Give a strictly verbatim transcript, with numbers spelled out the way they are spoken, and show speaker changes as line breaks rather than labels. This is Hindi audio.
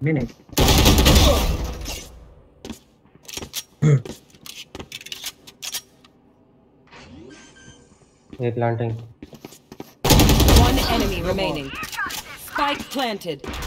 Minute.
They planting.
One enemy remaining. Spike planted.